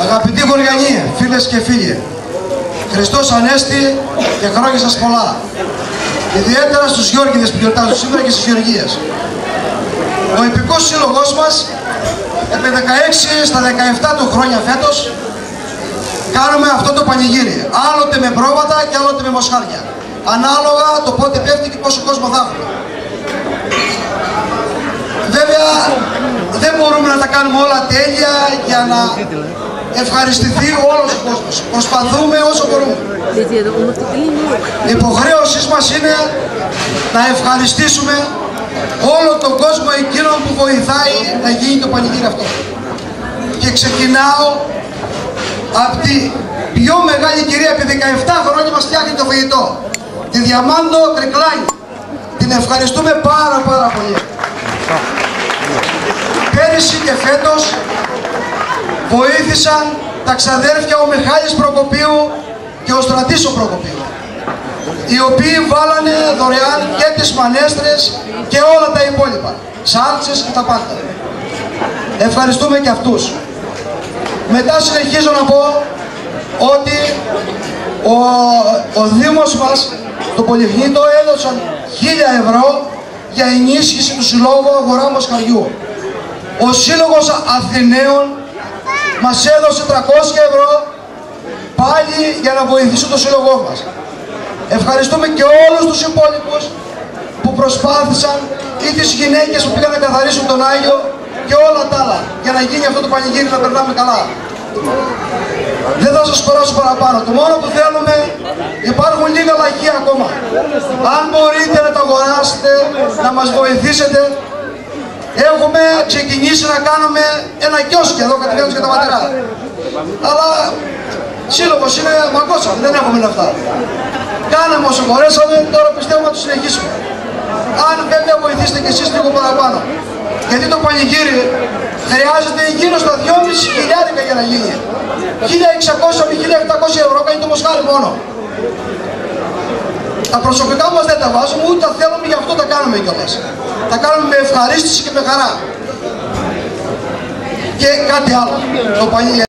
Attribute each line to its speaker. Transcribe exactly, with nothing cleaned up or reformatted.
Speaker 1: Αγαπητοί Γοργιανοί, φίλες και φίλοι, Χριστός Ανέστη και χρόνια σας πολλά. Ιδιαίτερα στους Γιώργηδες που γιορτάζουν σήμερα και στις Γεωργίες. Ο Ιππικός Σύλλογος μας, επί δεκαέξι στα δεκαεπτά του χρόνια φέτος, κάνουμε αυτό το πανηγύρι. Άλλοτε με πρόβατα και άλλοτε με μοσχάρια. Ανάλογα το πότε πέφτει και πόσο κόσμο θα έχουμε. Βέβαια, δεν μπορούμε να τα κάνουμε όλα τέλεια για να ευχαριστηθεί όλος ο κόσμος. Προσπαθούμε όσο μπορούμε. Η υποχρέωσή μας είναι να ευχαριστήσουμε όλο τον κόσμο εκείνον που βοηθάει να γίνει το πανηγύρι αυτό. Και ξεκινάω από τη πιο μεγάλη κυρία, επί δεκαεπτά χρόνια μας φτιάχνει το φαγητό, τη Διαμάντο Τρικλάνη. Την ευχαριστούμε πάρα πάρα πολύ. Πέρυσι και φέτος βοήθησαν τα ξαδέρφια ο Μιχάλης Προκοπίου και ο Στρατής ο Προκοπίου, οι οποίοι βάλανε δωρεάν και τις μανέστρες και όλα τα υπόλοιπα, σάλτσες και τα πάντα. Ευχαριστούμε και αυτούς. Μετά συνεχίζω να πω ότι ο, ο Δήμος μας, το Πολυχνήτο, έδωσαν χίλια ευρώ για ενίσχυση του Συλλόγου Αγορά Μοσχαριού. Ο Σύλλογος Αθηναίων μας έδωσε τριακόσια ευρώ πάλι για να βοηθήσει το σύλλογό μας. Ευχαριστούμε και όλους τους υπόλοιπους που προσπάθησαν, ή τις γυναίκες που πήγαν να καθαρίσουν τον Άγιο και όλα τα άλλα, για να γίνει αυτό το πανηγύρι να περνάμε καλά. Δεν θα σας περάσω παραπάνω. Το μόνο που θέλουμε, υπάρχουν λίγα λαχεία ακόμα. Αν μπορείτε να τα αγοράσετε, να μας βοηθήσετε. Έχουμε ξεκινήσει να κάνουμε ένα κιόσκι εδώ κατευθείαν για τα ματερά. Αλλά σύλλογος είναι, μαγκώσαμε, δεν έχουμε λεφτά. Κάναμε όσο μπορέσαμε, τώρα πιστεύουμε να το συνεχίσουμε. Αν βέβαια βοηθήσετε κι εσείς λίγο παραπάνω. Γιατί το πανηγύρι χρειάζεται γύρω στα δυόμισι χιλιάδες για να γίνει. χίλια εξακόσια με χίλια επτακόσια ευρώ κάνει το μοσχάρι μόνο. Τα προσωπικά μας δεν τα βάζουμε, ούτε τα θέλουμε, γι' αυτό τα κάνουμε κιόλας. Τα κάνουμε με ευχαρίστηση και με χαρά. Και κάτι άλλο. Το πανηγύρι.